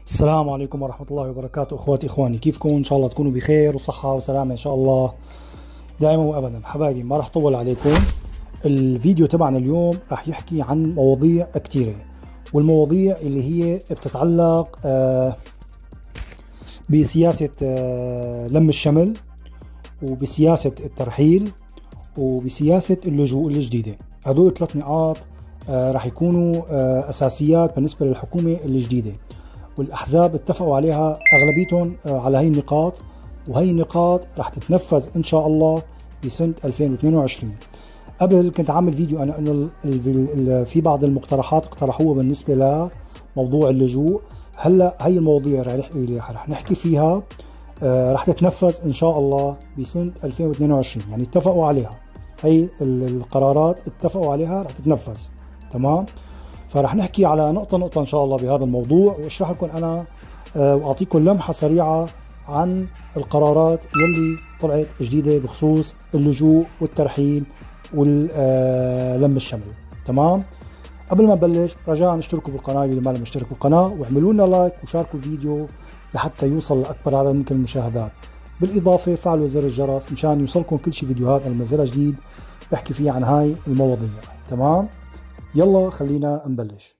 السلام عليكم ورحمة الله وبركاته. اخواتي اخواني، كيفكم؟ ان شاء الله تكونوا بخير وصحة وسلامة ان شاء الله دائما وابدا. حبايبي، ما راح اطول عليكم. الفيديو تبعنا اليوم راح يحكي عن مواضيع كثيرة، والمواضيع اللي هي بتتعلق بسياسة لم الشمل، وبسياسة الترحيل، وبسياسة اللجوء الجديدة. هدول 3 نقاط راح يكونوا اساسيات بالنسبة للحكومة الجديدة، والأحزاب اتفقوا عليها أغلبيتهم على هاي النقاط، وهي النقاط رح تتنفذ إن شاء الله بسنة 2022. قبل كنت عامل فيديو أنا إنه في بعض المقترحات اقترحوها بالنسبة لموضوع اللجوء. هلا هي المواضيع اللي رح نحكي فيها رح تتنفذ إن شاء الله بسنة 2022، يعني اتفقوا عليها. هي القرارات اتفقوا عليها رح تتنفذ، تمام؟ فرح نحكي على نقطة نقطة إن شاء الله بهذا الموضوع، واشرح لكم أنا وأعطيكم لمحة سريعة عن القرارات يلي طلعت جديدة بخصوص اللجوء والترحيل واللم الشمل، تمام؟ قبل ما نبلش رجاء اشتركوا بالقناة اللي ما لم يشتركوا بالقناة، واعملوا لنا لايك وشاركوا الفيديو لحتى يوصل لأكبر عدد ممكن من المشاهدات. بالإضافة فعلوا زر الجرس مشان يوصلكم كل شيء فيديوهات أنا منزلها جديد بحكي فيها عن هاي المواضيع، تمام؟ يلا خلينا نبلش.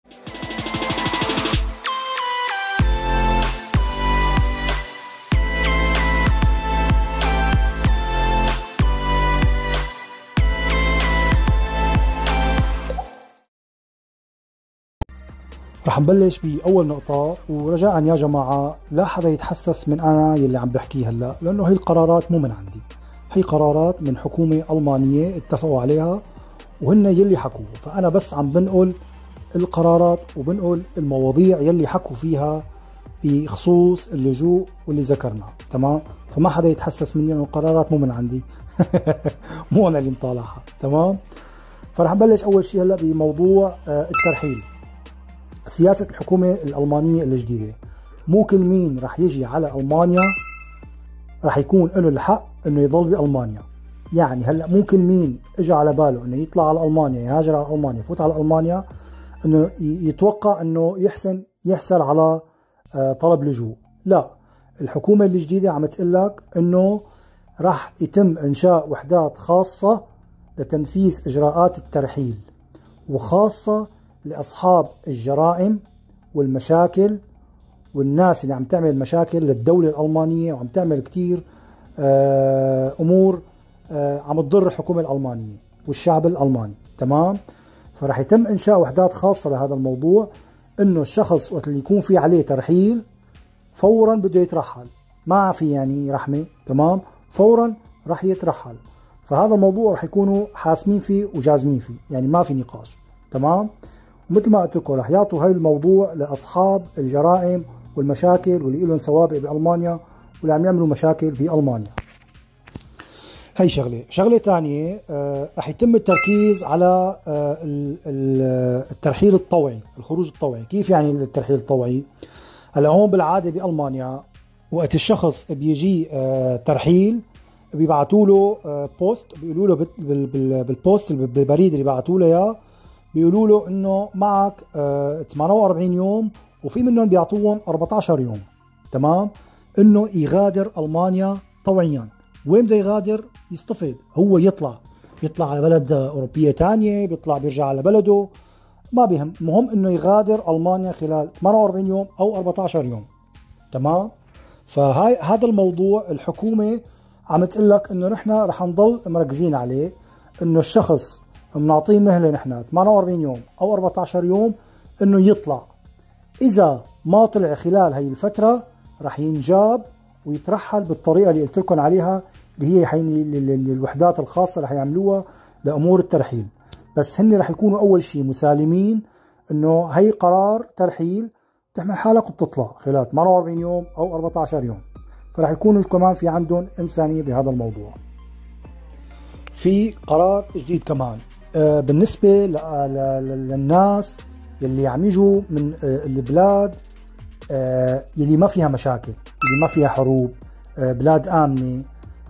رح نبلش بأول نقطة، ورجاء يا جماعة لا حدا يتحسس من أنا يلي عم بحكيه هلا، لأنه هي القرارات مو من عندي، هي قرارات من حكومة ألمانية اتفقوا عليها وهن يلي حكوا، فأنا بس عم بنقل القرارات وبنقل المواضيع يلي حكوا فيها بخصوص اللجوء واللي ذكرناه، تمام؟ فما حدا يتحسس مني انه القرارات مو من عندي مو انا اللي مطالعها، تمام؟ فرح نبلش اول شيء هلا بموضوع الترحيل. سياسة الحكومة الألمانية الجديدة، مو كل مين رح يجي على ألمانيا رح يكون له الحق انه يضل بألمانيا. يعني هلا مو كل مين اجى على باله انه يطلع على ألمانيا، يهاجر على ألمانيا، يفوت على ألمانيا، انه يتوقع انه يحصل على طلب لجوء. لا، الحكومة الجديدة عم تقول لك انه راح يتم انشاء وحدات خاصة لتنفيذ اجراءات الترحيل، وخاصة لاصحاب الجرائم والمشاكل والناس اللي عم تعمل مشاكل للدولة الألمانية وعم تعمل كتير امور عم تضر الحكومة الألمانية والشعب الألماني، تمام؟ فرح يتم انشاء وحدات خاصة لهذا الموضوع، انه الشخص وقت اللي يكون في عليه ترحيل فورا بده يترحل، ما في يعني رحمة، تمام؟ فورا رح يترحل. فهذا الموضوع رح يكونوا حاسمين فيه وجازمين فيه، يعني ما في نقاش، تمام؟ ومثل ما قلت لكم رح يعطوا هاي الموضوع لاصحاب الجرائم والمشاكل واللي لهم سوابق بألمانيا واللي عم يعملوا مشاكل بألمانيا. هي شغلة ثانية، رح يتم التركيز على الترحيل الطوعي، الخروج الطوعي. كيف يعني الترحيل الطوعي؟ هلا هون بالعادة بألمانيا وقت الشخص بيجي ترحيل بيبعتوا له بوست، بيقولوا له بالبوست بالبريد اللي بعتوا له اياه، بيقولوا له انه معك 48 يوم، وفي منهم بيعطوهم 14 يوم، تمام؟ انه يغادر ألمانيا طوعيا. وين بده يغادر؟ يصطفل، هو يطلع على بلد أوروبية تانية، بيرجع على بلده، ما بيهم، المهم انه يغادر ألمانيا خلال 48 يوم او 14 يوم، تمام؟ هذا الموضوع الحكومة عم تقول لك انه نحن رح نضل مركزين عليه، انه الشخص بنعطيه مهلة نحن 48 يوم او 14 يوم انه يطلع. اذا ما طلع خلال هي الفترة رح ينجاب ويترحل بالطريقة اللي قلت لكم عليها، اللي هي الوحدات الخاصة رح يعملوها لأمور الترحيل. بس هن رح يكونوا أول شيء مسالمين إنه هي قرار ترحيل، بتحمل حالك وبتطلع خلال 48 يوم أو 14 يوم، فرح يكونوا كمان في عندهم إنسانية بهذا الموضوع. في قرار جديد كمان بالنسبة للناس يلي عم يجوا من البلاد يلي ما فيها مشاكل، يلي ما فيها حروب، بلاد آمنة،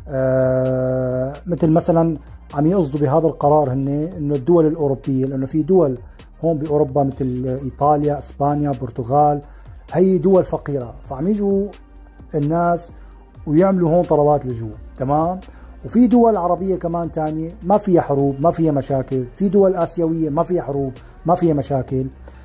مثل مثلا عم يقصدوا بهذا القرار هن انه الدول الأوروبية، لأنه في دول هون بأوروبا مثل إيطاليا، إسبانيا، برتغال، هي دول فقيرة، فعم يجوا الناس ويعملوا هون طلبات لجوء. تمام. وفي دول عربية كمان تانية ما فيها حروب، ما فيها مشاكل، في دول آسيوية ما فيها حروب، ما فيها مشاكل.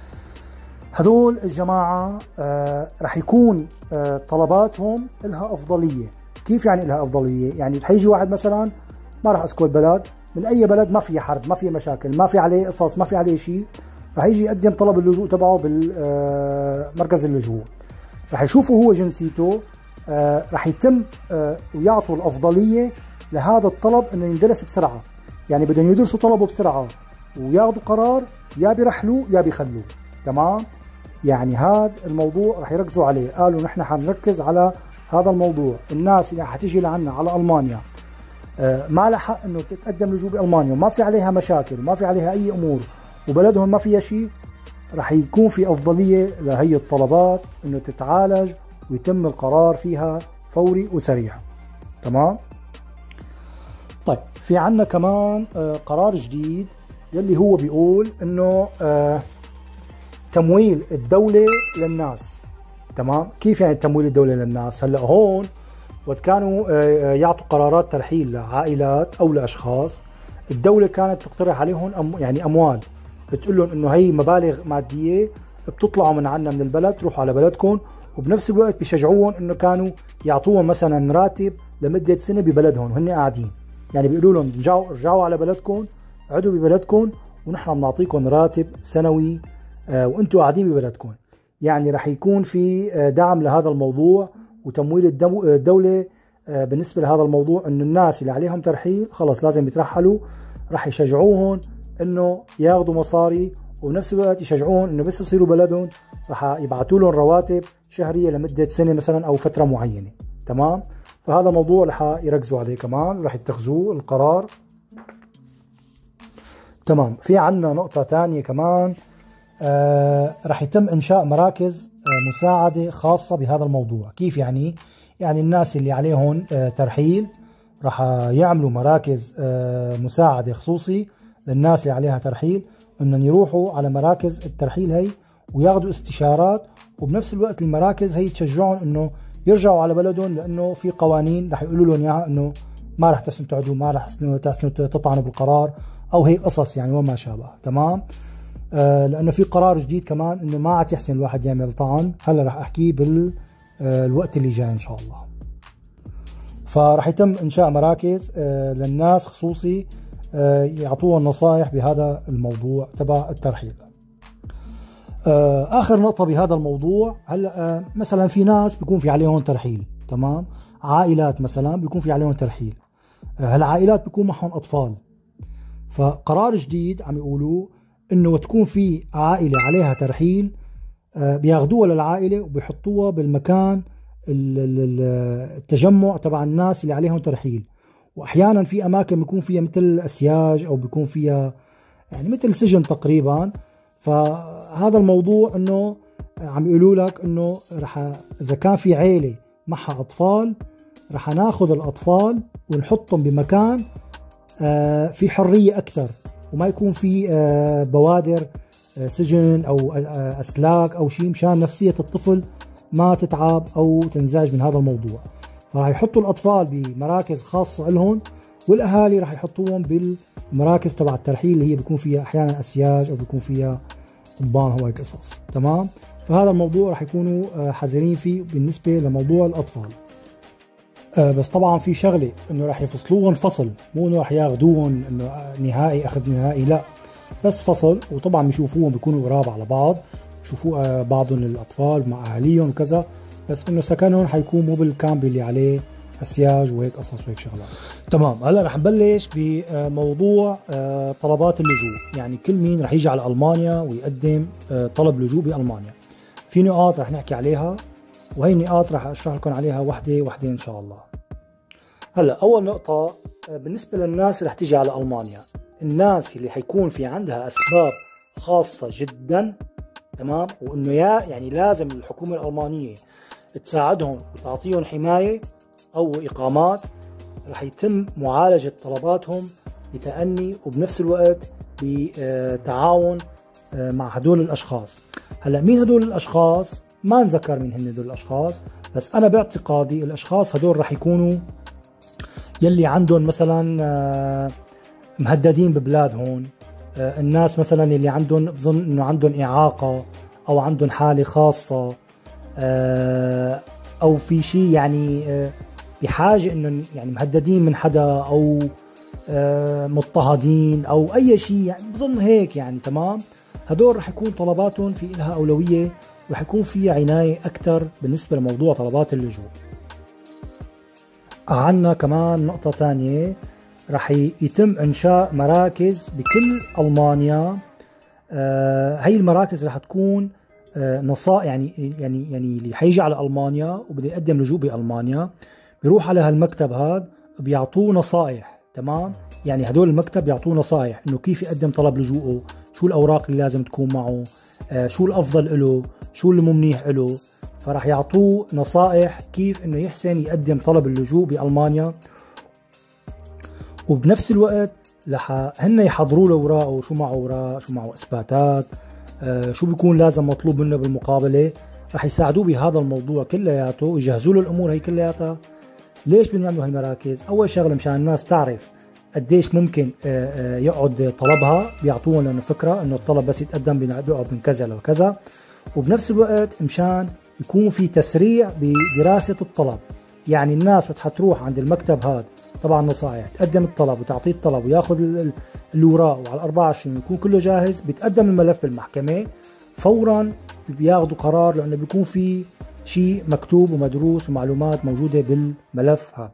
هدول الجماعة رح يكون طلباتهم لها أفضلية. كيف يعني لها أفضلية؟ يعني حيجي واحد مثلا، ما رح أذكر بلد، من أي بلد ما فيها حرب، ما فيها مشاكل، ما في عليه قصص، ما في عليه شيء، رح يجي يقدم طلب اللجوء تبعه بالمركز اللجوء. رح يشوفوا هو جنسيته، رح يتم ويعطوا الأفضلية لهذا الطلب انه يندرس بسرعة. يعني بدهم يدرسوا طلبه بسرعة وياخذوا قرار، يا بيرحلوا يا بيخلوه. تمام. يعني هذا الموضوع رح يركزوا عليه، قالوا نحن حنركز على هذا الموضوع. الناس اللي حتيجي لعنا على ألمانيا ما لها حق انه تتقدم لجوء بألمانيا وما في عليها مشاكل وما في عليها اي امور وبلدهم ما فيها شيء، رح يكون في افضلية لهي الطلبات انه تتعالج ويتم القرار فيها فوري وسريع. تمام. طيب في عنا كمان قرار جديد يلي هو بيقول انه تمويل الدولة للناس. تمام. كيف يعني تمويل الدولة للناس؟ هلا هون وقت كانوا يعطوا قرارات ترحيل لعائلات او لاشخاص، الدولة كانت تقترح عليهم يعني اموال، بتقول لهم انه هي مبالغ مادية بتطلعوا من عنا من البلد تروحوا على بلدكم، وبنفس الوقت بيشجعوهم انه كانوا يعطوهم مثلا راتب لمدة سنة ببلدهم وهن قاعدين. يعني بيقولوا لهم رجعوا على بلدكم، عدوا ببلدكم ونحن بنعطيكم راتب سنوي وانتم قاعدين ببلدكم. يعني رح يكون في دعم لهذا الموضوع وتمويل الدولة بالنسبة لهذا الموضوع، انه الناس اللي عليهم ترحيل خلص لازم يترحلوا، رح يشجعوهم انه ياخذوا مصاري، وبنفس الوقت يشجعوهم انه بس يصيروا بلدهم رح يبعثوا لهم رواتب شهرية لمدة سنة مثلا او فترة معينة. تمام. فهذا موضوع رح يركزوا عليه كمان، رح يتخذوه القرار. تمام. في عنا نقطة تانية كمان، رح يتم إنشاء مراكز مساعدة خاصة بهذا الموضوع. كيف يعني؟ يعني الناس اللي عليهم ترحيل رح يعملوا مراكز مساعدة خصوصي للناس اللي عليها ترحيل، انهم يروحوا على مراكز الترحيل هي وياخذوا استشارات، وبنفس الوقت المراكز هي تشجعهم انه يرجعوا على بلدهم، لانه في قوانين رح يقولوا لهم اياها انه ما رح تحسنوا تعدوا، ما رح تحسنوا تطعنوا بالقرار او هيك قصص يعني وما شابه. تمام. لانه في قرار جديد كمان انه ما عاد يحسن الواحد يعمل طعن، هلا رح احكيه بالوقت اللي جاي ان شاء الله. فرح يتم انشاء مراكز للناس خصوصي يعطوهم نصائح بهذا الموضوع تبع الترحيل. اخر نقطة بهذا الموضوع، هلا مثلا في ناس بيكون في عليهم ترحيل. تمام. عائلات مثلا بيكون في عليهم ترحيل، هالعائلات بيكون معهم اطفال، فقرار جديد عم يقولوا انه تكون في عائلة عليها ترحيل بياخذوها للعائلة وبيحطوها بالمكان التجمع تبع الناس اللي عليهم ترحيل. واحيانا في اماكن بيكون فيها مثل اسياج او بيكون فيها يعني مثل سجن تقريبا. فهذا الموضوع انه عم يقولوا لك انه رح اذا كان في عيلة معها اطفال رح ناخذ الاطفال ونحطهم بمكان في حرية اكثر، وما يكون في بوادر سجن او اسلاك او شيء، مشان نفسية الطفل ما تتعب او تنزعج من هذا الموضوع. فراح يحطوا الاطفال بمراكز خاصة لهم، والاهالي راح يحطوهم بالمراكز تبع الترحيل اللي هي بيكون فيها احيانا اسياج او بيكون فيها ضبان هو هيك قصص. تمام. فهذا الموضوع راح يكونوا حذرين فيه بالنسبة لموضوع الاطفال. بس طبعا في شغلة انه راح يفصلوهم فصل، مو انه راح ياخذوهم انه نهائي اخذ نهائي، لا بس فصل. وطبعا بيشوفوهم بيكونوا قراب على بعض، بيشوفوا بعضهم الاطفال مع اهاليهم وكذا، بس انه سكنهم حيكون مو بالكامب اللي عليه اسياج وهيك قصص وهيك شغلات. تمام. هلا رح نبلش بموضوع طلبات اللجوء. يعني كل مين رح يجي على المانيا ويقدم طلب لجوء بالمانيا، في نقاط رح نحكي عليها، وهي النقاط رح اشرح لكم عليها وحده وحده ان شاء الله. هلا اول نقطه بالنسبه للناس اللي رح تيجي على المانيا، الناس اللي حيكون في عندها اسباب خاصه جدا. تمام. وانه يعني لازم الحكومه الالمانيه تساعدهم وتعطيهم حمايه او اقامات، رح يتم معالجه طلباتهم بتأني وبنفس الوقت بتعاون مع هدول الاشخاص. هلا مين هدول الاشخاص؟ ما نذكر مين هن هدول الاشخاص، بس انا باعتقادي الاشخاص هدول رح يكونوا يلي عندهم مثلا مهددين ببلادهم، الناس مثلا اللي عندهم بظن انه عندهم اعاقة او عندهم حالة خاصة، او في شيء يعني بحاجة انه يعني مهددين من حدا او مضطهدين او اي شيء، يعني بظن هيك يعني. تمام، هدول رح يكون طلباتهم في لها اولوية، ورح يكون في عناية اكثر بالنسبة لموضوع طلبات اللجوء. عنا كمان نقطة تانية، رح يتم انشاء مراكز بكل المانيا. هي المراكز رح تكون نصائح، يعني اللي حيجي على المانيا وبده يقدم لجوء بالمانيا بيروح على هالمكتب هذا بيعطوه نصائح. تمام، يعني هدول المكتب يعطوه نصائح انه كيف يقدم طلب لجوءه، شو الاوراق اللي لازم تكون معه، شو الافضل له، شو اللي مو منيح له. فراح يعطوه نصائح كيف انه يحسن يقدم طلب اللجوء بالمانيا، وبنفس الوقت هن يحضروا له اوراقه، شو معه اوراق، شو معه اثباتات، شو بيكون لازم مطلوب منه بالمقابله. رح يساعدوه بهذا الموضوع كلياته ويجهزوا له الامور هي كلياتها. ليش بدهم يعملوا هالمراكز؟ اول شغله مشان الناس تعرف قديش ممكن يقعد طلبها، بيعطوهم لانه فكره انه الطلب بس يتقدم بيقعد من كذا لكذا، وبنفس الوقت مشان يكون في تسريع بدراسه الطلب. يعني الناس وقت حتروح عند المكتب هذا طبعا نصائح، تقدم الطلب وتعطيه الطلب وياخذ الاوراق، وعلى 24 يكون كله جاهز، بيتقدم الملف بالمحكمه فورا بياخذوا قرار، لانه بيكون في شيء مكتوب ومدروس ومعلومات موجوده بالملف هذا.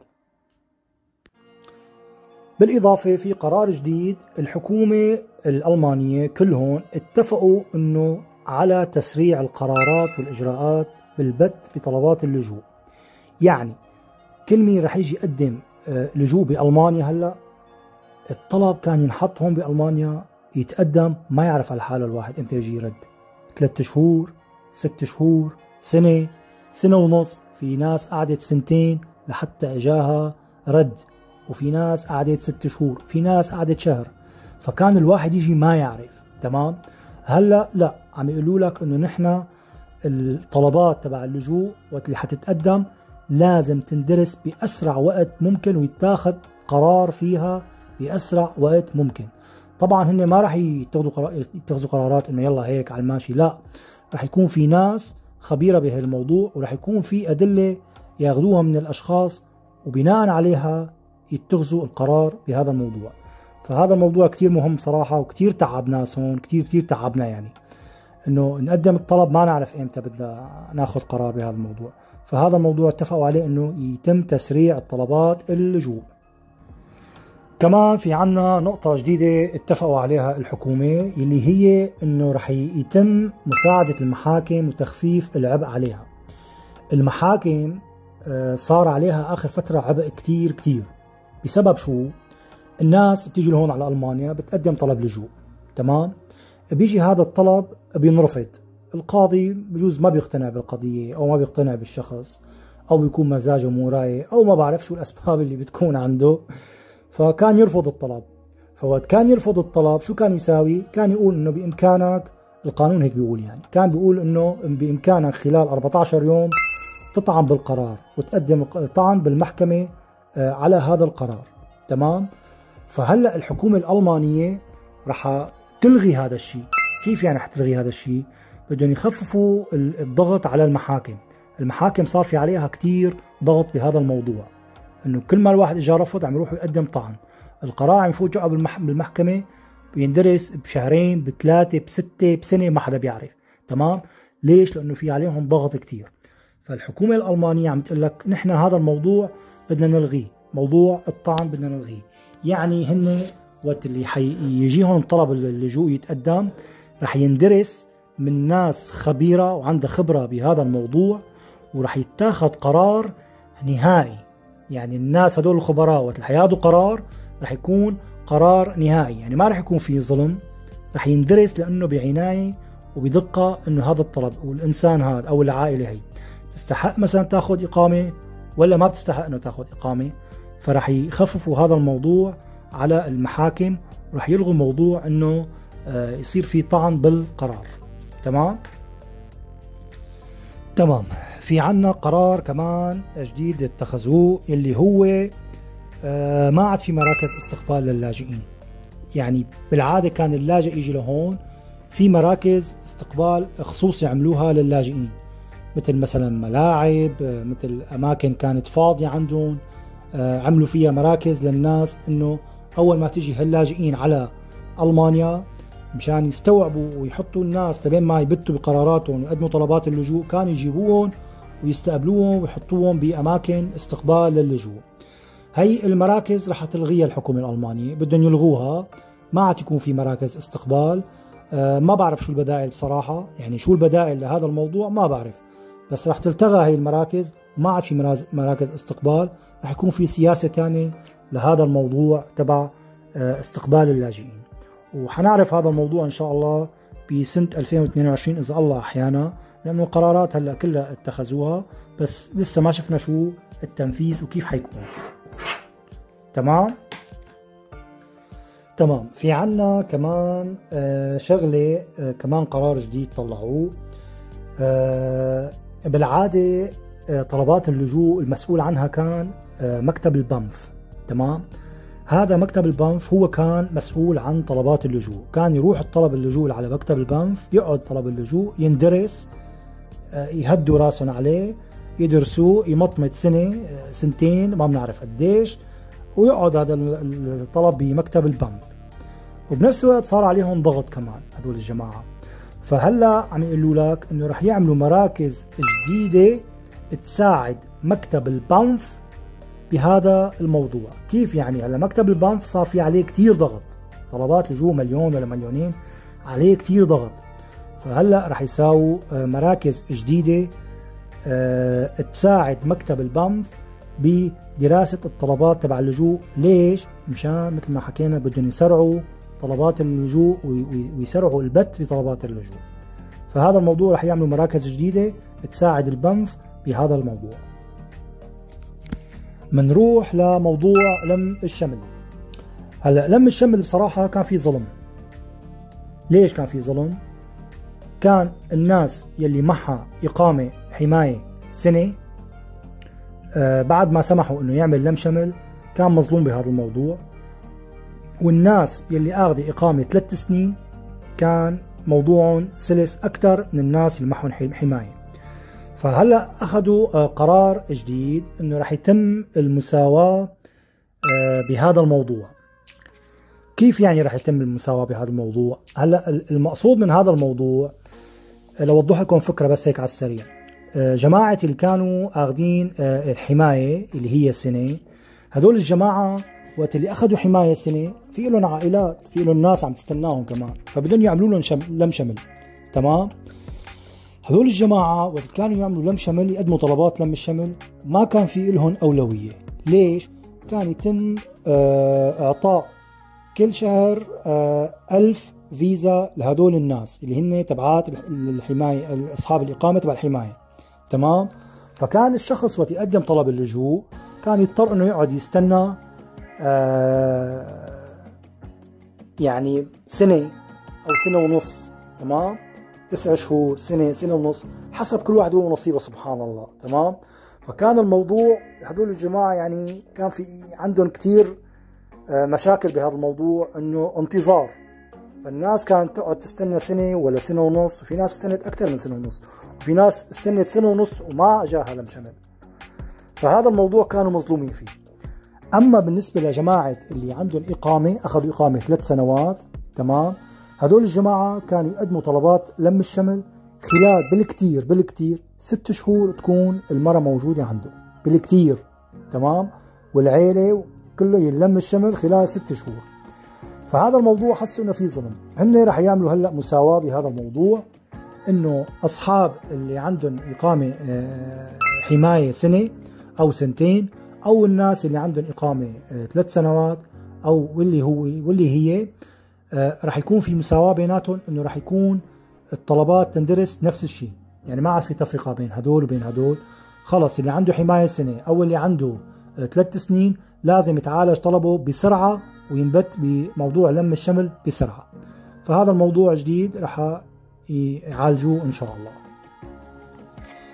بالاضافه في قرار جديد، الحكومه الالمانيه كلهم اتفقوا انه على تسريع القرارات والاجراءات بالبت بطلبات اللجوء. يعني كل مين رح يجي يقدم لجوء بألمانيا هلا، الطلب كان ينحط هون بألمانيا يتقدم، ما يعرف على حاله الواحد امتى يجي يرد، 3 شهور، 6 شهور، سنة، سنة ونص. في ناس قعدت 2 لحتى اجاها رد، وفي ناس قعدت 6 شهور، في ناس قعدت شهر. فكان الواحد يجي ما يعرف. تمام، هلا لا، عم يقولوا لك انه نحن الطلبات تبع اللجوء وقت اللي حتتقدم لازم تندرس بأسرع وقت ممكن ويتاخد قرار فيها بأسرع وقت ممكن. طبعا هن ما راح يتخذوا قرارات انه يلا هيك على الماشي، لا، راح يكون في ناس خبيرة بهالموضوع، وراح يكون في أدلة ياخذوها من الأشخاص وبناء عليها يتخذوا القرار بهذا الموضوع. فهذا الموضوع كتير مهم صراحة، وكتير تعب ناس هون، كتير تعبنا يعني انه نقدم الطلب ما نعرف امتى بدنا ناخذ قرار بهذا الموضوع. فهذا الموضوع اتفقوا عليه انه يتم تسريع الطلبات اللجوء. كمان في عنا نقطة جديدة اتفقوا عليها الحكومة، اللي هي انه رح يتم مساعدة المحاكم وتخفيف العبء عليها. المحاكم صار عليها اخر فترة عبء كتير بسبب شو؟ الناس بتيجي لهون على ألمانيا بتقدم طلب لجوء، تمام؟ بيجي هذا الطلب بينرفض، القاضي بجوز ما بيقتنع بالقضية أو ما بيقتنع بالشخص، أو بيكون مزاجه مو رايق، أو ما بعرف شو الأسباب اللي بتكون عنده، فكان يرفض الطلب. فوقت كان يرفض الطلب شو كان يساوي؟ كان يقول إنه بإمكانك، القانون هيك بيقول يعني، كان بيقول إنه بإمكانك خلال 14 يوم تطعن بالقرار وتقدم طعن بالمحكمة على هذا القرار، تمام؟ فهلأ الحكومة الألمانية رح تلغي هذا الشيء. كيف يعني حتلغي هذا الشيء؟ بدهم يخففوا الضغط على المحاكم. المحاكم صار في عليها كتير ضغط بهذا الموضوع، انه كل ما الواحد اجى رفض عم يروح يقدم طعن، القرار عم يفوت جوا بالمحكمة، بيندرس بشهرين، ب3، ب6، بسنة، ما حدا بيعرف. تمام؟ ليش؟ لانه في عليهم ضغط كتير. فالحكومة الألمانية عم تقول لك نحن هذا الموضوع بدنا نلغيه، موضوع الطعن بدنا نلغيه. يعني هن وقت اللي يجيهم طلب اللجوء يتقدم رح يندرس من ناس خبيرة وعندها خبرة بهذا الموضوع، ورح يتاخذ قرار نهائي. يعني الناس هدول الخبراء وقت اللي حياخذوا قرار رح يكون قرار نهائي، يعني ما رح يكون في ظلم، رح يندرس لأنه بعناية وبدقة انه هذا الطلب والإنسان هذا أو العائلة هي تستحق مثلا تاخذ إقامة ولا ما بتستحق انه تاخذ إقامة. فرح يخففوا هذا الموضوع على المحاكم، ورح يلغوا موضوع انه يصير في طعن بالقرار. تمام؟ تمام. في عنا قرار كمان جديد اتخذوه اللي هو ما عاد في مراكز استقبال للاجئين. يعني بالعادة كان اللاجئ يجي لهون، في مراكز استقبال خصوصي عملوها للاجئين، مثل مثلا ملاعب، مثل أماكن كانت فاضية عندهم، عملوا فيها مراكز للناس إنه أول ما تجي هاللاجئين على ألمانيا مشان يستوعبوا ويحطوا الناس لبين ما يبتوا بقراراتهم ويقدموا طلبات اللجوء، كانوا يجيبوهم ويستقبلوهم ويحطوهم بأماكن استقبال للجوء. هي المراكز رح تلغيها الحكومة الألمانية، بدهم يلغوها، ما عاد يكون في مراكز استقبال. ما بعرف شو البدائل بصراحة، يعني شو البدائل لهذا الموضوع ما بعرف، بس رح تلتغى هي المراكز، ما عاد في مراكز استقبال، رح يكون في سياسة تانية لهذا الموضوع تبع استقبال اللاجئين. وحنعرف هذا الموضوع إن شاء الله بسنة 2022 إذا الله أحيانا، لأنه القرارات هلأ كلها اتخذوها، بس لسه ما شفنا شو التنفيذ وكيف حيكون. تمام. في عنا كمان شغلة، كمان قرار جديد طلعوه. بالعادة طلبات اللجوء المسؤول عنها كان مكتب البنف. تمام. هذا مكتب البنف هو كان مسؤول عن طلبات اللجوء، كان يروح الطلب اللجوء على مكتب البنف، يقعد طلب اللجوء يندرس، يهدوا راسهم عليه، يدرسوه، يمطمط سنة سنتين ما بنعرف قديش، ويقعد هذا الطلب بمكتب البنف. وبنفس الوقت صار عليهم ضغط كمان هدول الجماعة، فهلا عم يقولوا لك انه رح يعملوا مراكز جديدة تساعد مكتب البنف بهذا الموضوع. كيف يعني؟ هلا مكتب البنف صار في عليه كتير ضغط، طلبات لجوء مليون ولا مليونين، عليه كتير ضغط، فهلا رح يساووا مراكز جديدة تساعد مكتب البنف بدراسة الطلبات تبع اللجوء. ليش؟ مشان مثل ما حكينا بدهم يسرعوا طلبات اللجوء ويسرعوا البت بطلبات اللجوء، فهذا الموضوع رح يعملوا مراكز جديدة تساعد البنف بهذا الموضوع. منروح لموضوع لم الشمل. هلا لم الشمل بصراحة كان في ظلم. ليش كان في ظلم؟ كان الناس يلي معها إقامة حماية سنة بعد ما سمحوا انه يعمل لم شمل كان مظلوم بهذا الموضوع، والناس يلي اخذوا إقامة 3 سنين كان موضوعهم سلس أكثر من الناس اللي معهم حماية. فهلا اخذوا قرار جديد انه رح يتم المساواة بهذا الموضوع. كيف يعني رح يتم المساواة بهذا الموضوع؟ هلا المقصود من هذا الموضوع، لوضح لكم فكرة بس هيك على السريع. جماعة اللي كانوا اخذين الحماية اللي هي سنة، هدول الجماعة وقت اللي اخذوا حماية سنة في لهم عائلات، في لهم ناس عم تستناهم كمان، فبدهم يعملوا لهم لم شمل. تمام. هذول الجماعة وقت كانوا يعملوا لم شمل، يقدموا طلبات لم الشمل، ما كان في لهم أولوية. ليش؟ كان يتم إعطاء كل شهر 1000 فيزا لهدول الناس اللي هن تبعات الحماية، أصحاب الإقامة تبع الحماية. تمام. فكان الشخص وقت يقدم طلب اللجوء كان يضطر إنه يقعد يستنى يعني سنة أو سنة ونص. تمام. 9 شهور، سنة، سنة ونص، حسب كل واحد هو نصيبه سبحان الله. تمام. فكان الموضوع هدول الجماعة يعني كان في عندهم كتير مشاكل بهذا الموضوع، انه انتظار، فالناس كانت تقعد تستنى سنة ولا سنة ونص، وفي ناس استنت اكثر من سنة ونص، وفي ناس استنت سنة ونص وما اجاها لم شمل. فهذا الموضوع كانوا مظلومين فيه. اما بالنسبة لجماعة اللي عندهم اقامة، اخذوا اقامة 3 سنوات، تمام، هدول الجماعة كانوا يقدموا طلبات لم الشمل خلال بالكتير 6 شهور تكون المرأة موجودة عنده بالكتير. تمام. والعيلة كله يلم الشمل خلال 6 شهور. فهذا الموضوع حسوا انه في ظلم. هن رح يعملوا هلا مساواة بهذا الموضوع، انه اصحاب اللي عندهم اقامة حماية سنة او سنتين، او الناس اللي عندهم اقامة 3 سنوات او واللي هي رح يكون في مساواة بيناتهم، انه رح يكون الطلبات تندرس نفس الشيء، يعني ما عاد في تفرقة بين هدول وبين هدول. خلص اللي عنده حماية سنة او اللي عنده 3 سنين لازم يتعالج طلبه بسرعة وينبت بموضوع لم الشمل بسرعة. فهذا الموضوع جديد رح يعالجوه ان شاء الله.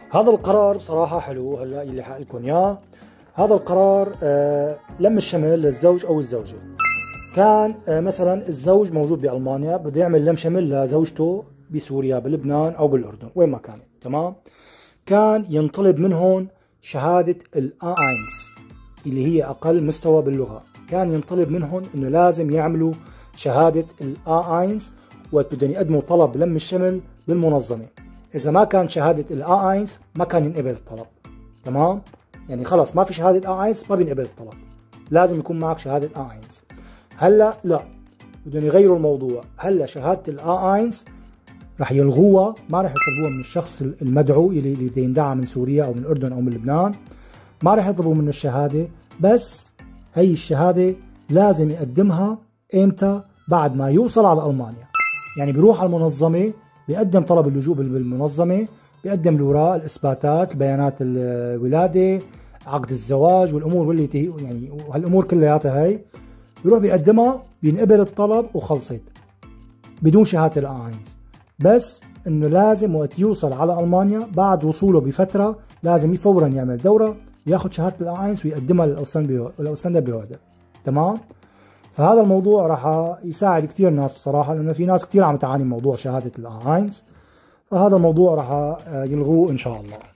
هذا القرار بصراحة حلو هلا اللي حقلكم اياه. هذا القرار لم الشمل للزوج او الزوجة. كان مثلا الزوج موجود بألمانيا بده يعمل لم شمل لزوجته بسوريا بلبنان او بالاردن وين ما كانت، تمام؟ كان ينطلب منهم شهادة الآينز اللي هي اقل مستوى باللغة، كان ينطلب منهم انه لازم يعملوا شهادة الآينز وقت بدهم يقدموا طلب لم الشمل بالمنظمة. إذا ما كان شهادة الآينز ما كان ينقبل الطلب، تمام؟ يعني خلص ما في شهادة آينز ما بينقبل الطلب، لازم يكون معك شهادة آينز. هلا لا، بدهم يغيروا الموضوع، هلا شهادة الآينز رح يلغوها، ما رح يطلبوها من الشخص المدعو اللي بده يندعى من سوريا أو من الأردن أو من لبنان، ما رح يطلبوا منه الشهادة، بس هي الشهادة لازم يقدمها إمتى؟ بعد ما يوصل على ألمانيا. يعني بيروح على المنظمة بيقدم طلب اللجوء بالمنظمة، بيقدم الأوراق، الإثباتات، بيانات الولادة، عقد الزواج والأمور واللي يعني هالأمور كلياتها هي بيروح بيقدمها، بينقبل الطلب وخلصت بدون شهادة الآينز. بس إنه لازم وقت يوصل على ألمانيا بعد وصوله بفترة لازم فورا يعمل دورة ياخذ شهادة الآينز ويقدمها للأوسندا بيهودة، تمام؟ فهذا الموضوع راح يساعد كثير ناس بصراحة، لأنه في ناس كثير عم تعاني من موضوع شهادة الآينز، فهذا الموضوع راح يلغوه إن شاء الله.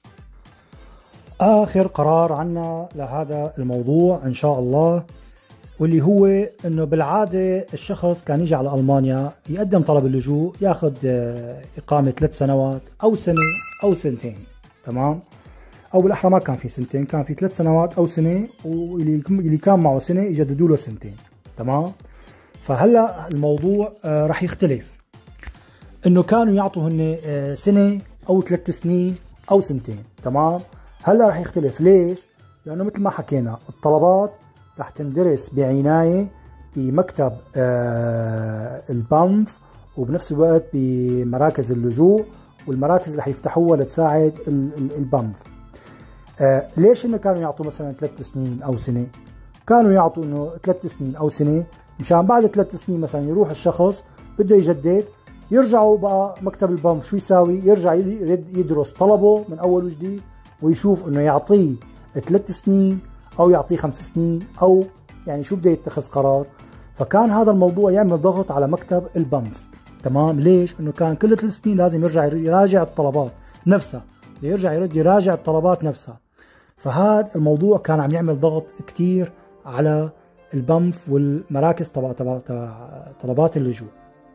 آخر قرار عنا لهذا الموضوع إن شاء الله، واللي هو إنه بالعادة الشخص كان يجي على ألمانيا يقدم طلب اللجوء ياخذ إقامة 3 سنوات أو سنة أو سنتين، تمام؟ أو بالأحرى ما كان في سنتين، كان في 3 سنوات أو سنة، واللي كان معه سنة يجددوا له سنتين، تمام؟ فهلا الموضوع رح يختلف، إنه كانوا يعطوا هن سنة أو 3 سنين أو سنتين، تمام؟ هلا رح يختلف، ليش؟ لأنه مثل ما حكينا الطلبات رح تندرس بعناية بمكتب البنف، وبنفس الوقت بمراكز اللجوء، والمراكز رح يفتحوها لتساعد البنف. ليش انه كانوا يعطوا مثلا 3 سنين او سنه؟ كانوا يعطوا انه 3 سنين او سنه مشان بعد 3 سنين مثلا يروح الشخص بده يجدد، يرجعوا بقى مكتب البنف شو يساوي؟ يرجع يدرس طلبه من اول وجديد، ويشوف انه يعطيه 3 سنين او يعطيه 5 سنين، او يعني شو بده يتخذ قرار. فكان هذا الموضوع يعمل ضغط على مكتب البنف، تمام؟ ليش؟ انه كان كل 3 سنين لازم يرجع يراجع الطلبات نفسها، يرجع يراجع الطلبات نفسها. فهذا الموضوع كان عم يعمل ضغط كتير على البنف والمراكز تبع طلبات اللجوء.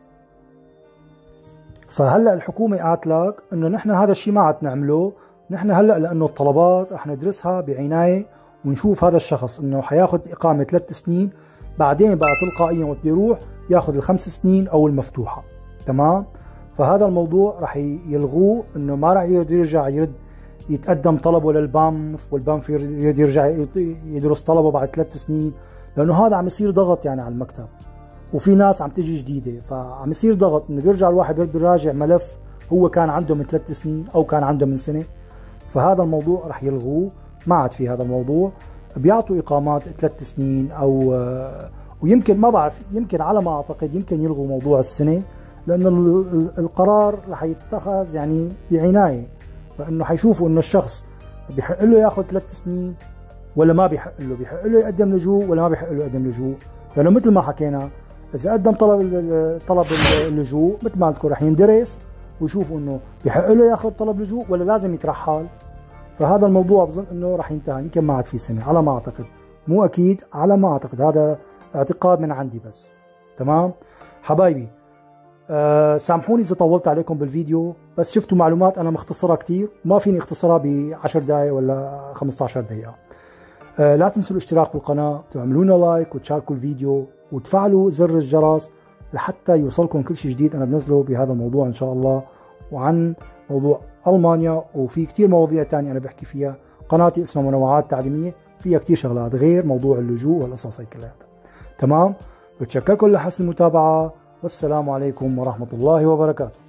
فهلا الحكومة قالت لك انه نحن هذا الشيء ما عاد نعمله، نحن هلا لانه الطلبات رح ندرسها بعناية ونشوف هذا الشخص انه حياخذ اقامة 3 سنين، بعدين بقى تلقائيا وقت بيروح ياخذ ال5 سنين او المفتوحة، تمام؟ فهذا الموضوع رح يلغوه، انه ما رح يرجع يتقدم طلبه للبنف، والبنف يرجع يدرس طلبه بعد 3 سنين، لانه هذا عم يصير ضغط يعني على المكتب، وفي ناس عم تجي جديده، فعم يصير ضغط انه بيرجع الواحد بيراجع ملف هو كان عنده من 3 سنين او كان عنده من سنه. فهذا الموضوع رح يلغوه، ما عاد في هذا الموضوع، بيعطوا اقامات 3 سنين او ويمكن ما بعرف، يمكن على ما اعتقد يمكن يلغوا موضوع السنه، لانه القرار رح يتخذ يعني بعنايه، فانه حيشوفوا انه الشخص بيحق له ياخذ 3 سنين ولا ما بيحق له، بيحق له يقدم لجوء ولا ما بيحق له يقدم لجوء. لانه مثل ما حكينا اذا قدم طلب اللجوء مثل ما قلت رح يندرس ويشوفوا انه بيحق له ياخذ طلب لجوء ولا لازم يترحل. فهذا الموضوع بظن انه رح ينتهي، يمكن ما عاد في سنه على ما اعتقد، مو اكيد، على ما اعتقد، هذا اعتقاد من عندي بس، تمام حبايبي؟ سامحوني اذا طولت عليكم بالفيديو، بس شفتوا معلومات انا مختصرها كثير، ما فيني اختصرها ب10 دقائق ولا 15 دقيقه. لا تنسوا الاشتراك بالقناه، تعملوا لنا لايك وتشاركوا الفيديو وتفعلوا زر الجرس لحتى يوصلكم كل شيء جديد انا بنزله بهذا الموضوع ان شاء الله، وعن موضوع المانيا، وفي كثير مواضيع ثانيه انا بحكي فيها. قناتي اسمها منوعات تعليميه، فيها كثير شغلات غير موضوع اللجوء والقصص هي كلياتها، تمام؟ بتشكركم لحسن المتابعه، والسلام عليكم ورحمة الله وبركاته.